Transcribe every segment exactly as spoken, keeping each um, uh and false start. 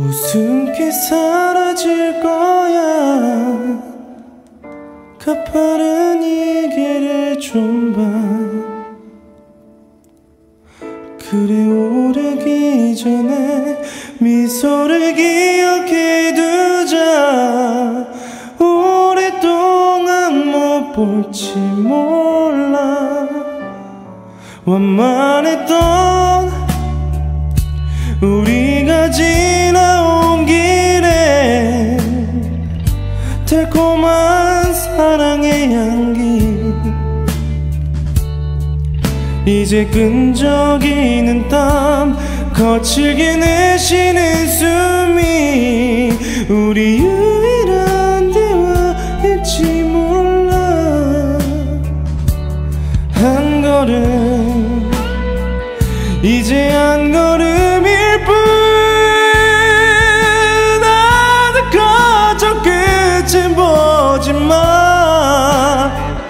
웃음기 사라질 거야. 가파른 이 길을 좀 봐. 그래 오르기 전에 미소를 기억해 두자. 오랫동안 못 볼지 몰라. 완만했던 우리가 지나온 길에 달콤한 사랑의 향기. 이제 끈적이는 땀 거칠게 내쉬는 숨이 우리 유일한 대화일지 몰라. 한 걸음 이제 한 걸음일 뿐. 아득한 끝은 보지마.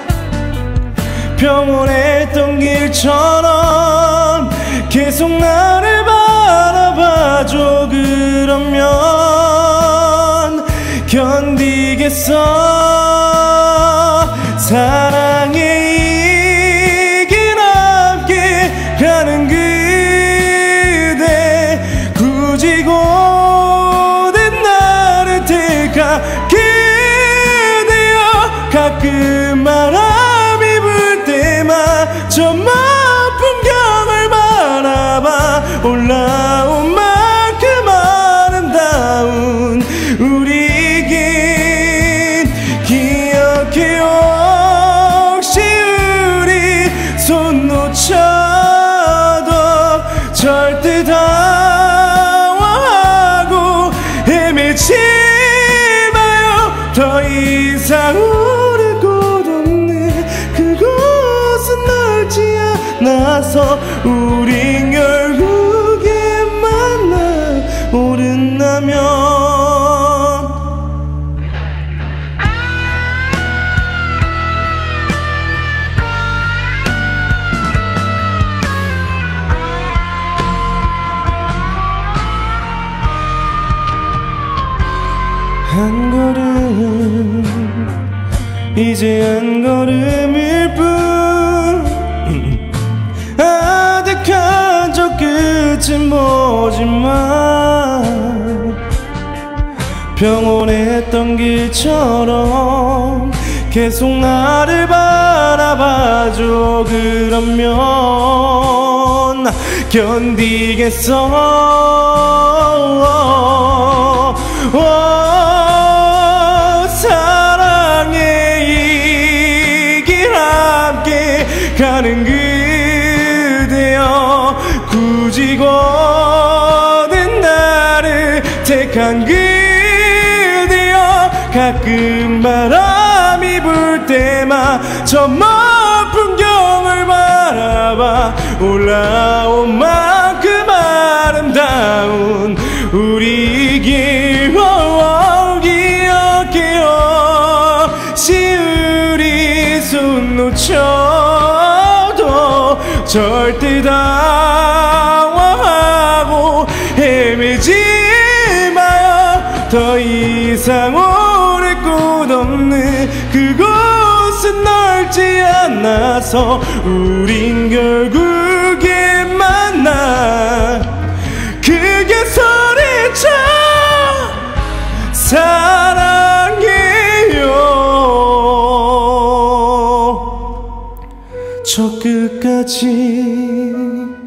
평온했던 길처럼 계속 나를 바라봐줘. 그러면 견디겠어. 사랑의 이 길 함께 가는 그대. 굳이 고된 나를 택한 그대여. 가끔 바람이 불 때만 저 먼 풍경을 바라봐. 올라온 만큼 아름다운 우리에겐 기억해요. 혹시 우리 손 놓쳐도 절대 당황하고 헤매지 마요. 더 이상 오를 곳 없는 그곳은 넓지 않아서 우린 결국에 만나 오른다면. 한 걸음 이제 한 걸음일 뿐. 아득한 저 끝은 보지마. 평온했던 길처럼 계속 나를 바라봐줘. 그러면 견디겠어. 오, 사랑의 이 길 함께 가는 그대여. 굳이 고된 나를 택한 그대여. 가끔 바람이 불 때만 저 먼 풍경을 바라봐. 올라온 만큼 아름다운 우리 길. 기억해요. 시우리 손 놓쳐도 절대 당황하고 헤매지 마요. 더 이상 오를 곳 없는 그곳은 넓지 않아서 우린 결국에 만나. 크게 소리쳐 사랑해요. 저 끝까지